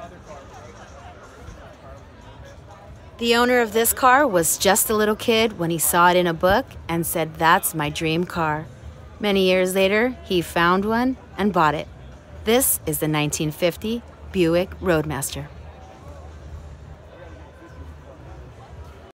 The owner of this car was just a little kid when he saw it in a book and said, "That's my dream car." Many years later, he found one and bought it. This is the 1950 Buick Roadmaster.